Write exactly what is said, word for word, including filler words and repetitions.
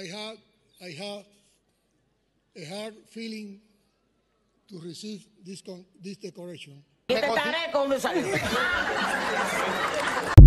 I have, I have a hard feeling to receive this, con this decoration. ¿Y este tareco dónde salió?